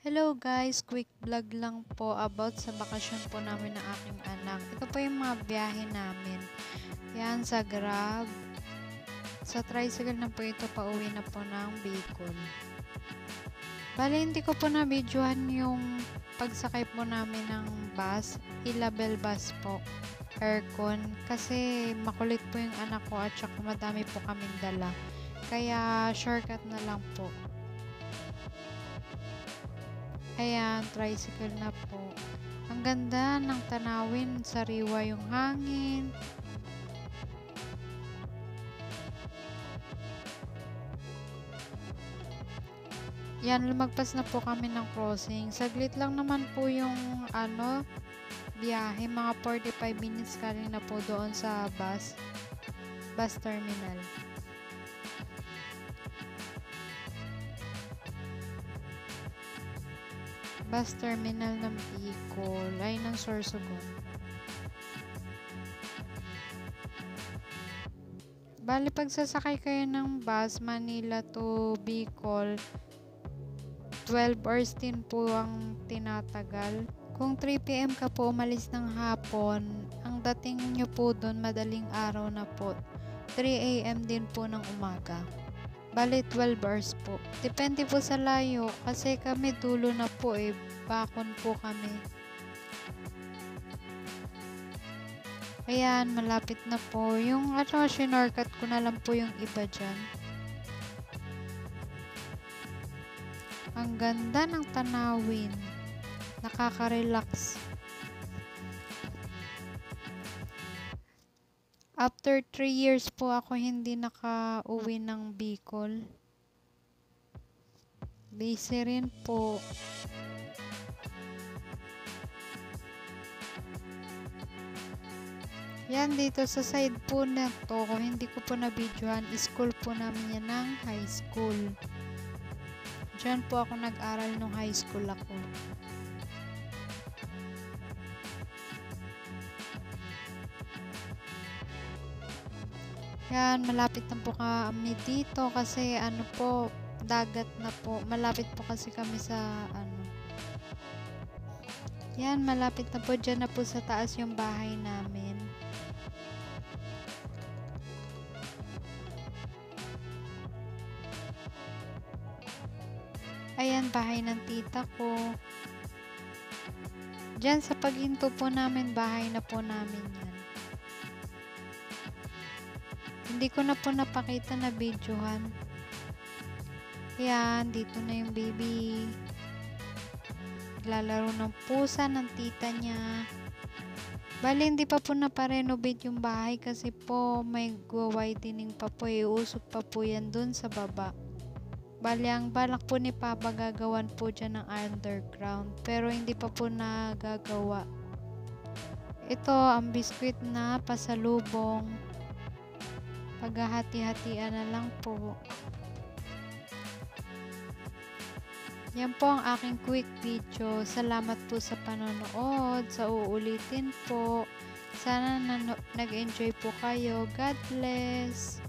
Hello guys, quick vlog lang po about sa bakasyon po namin ng aking anak. Ito po yung mga biyahe namin. Yan, sa Grab. Sa tricycle na po ito, pauwi na po ng Bicol. Bali, hindi ko po na-videohan yung pagsakay po namin ng bus. Ilabel bus po. Aircon. Kasi makulit po yung anak ko at saka madami po kaming dala. Kaya shortcut na lang po. Ayan, tricycle na po. Ang ganda ng tanawin, sariwa yung hangin. Yan, lumagpas na po kami ng crossing. Saglit lang naman po yung biyahe. Mga 45 minutes galing na po doon sa bus terminal. Bus terminal ng Bicol ay ng Sorsogon. Bali, pagsasakay kayo ng bus Manila to Bicol, 12 hours din po ang tinatagal. Kung 3 PM ka po umalis ng hapon, ang dating nyo po doon madaling araw na po, 3 AM din po ng umaga. Bali, 12 hours po. Depende po sa layo kasi kami dulo na po bakon po kami. Ayan, malapit na po. Yung shinortcut ko na lang po yung iba dyan. Ang ganda ng tanawin. Nakaka-relax. After 3 years po ako hindi naka-uwi ng Bicol. Busy rin po. Yan, dito sa side po na to, kung hindi ko po na-videohan, school po namin yan ng high school. Diyan po ako nag-aral nung high school ako. Yan, malapit na po kami dito kasi dagat na po. Malapit po kasi kami sa Yan, malapit na po. Dyan na po sa taas yung bahay namin. Ayan, bahay ng tita ko. Dyan sa paghinto po namin, bahay na po namin yan. Hindi ko na po napakita na videohan. Yan, dito na yung baby. Lalaro ng pusa ng tita niya. Bali, hindi pa po naparenovate yung bahay kasi po may widening pa po. Usok pa po yan dun sa baba. Bali, ang balak po ni Papa gagawan po dyan ng underground. Pero hindi pa po nagagawa. Ito, ang biskwit na pasalubong. Paghahati-hatian na lang po. Yan po ang aking quick video. Salamat po sa panonood. Sa uulitin po. Sana nag-enjoy po kayo. God bless!